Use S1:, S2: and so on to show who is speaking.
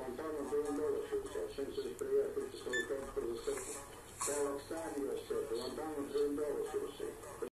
S1: lontano $1 sul set, senza spiegare tutto il tempo per lo set. Relaxati lo set, lontano $1 sul set.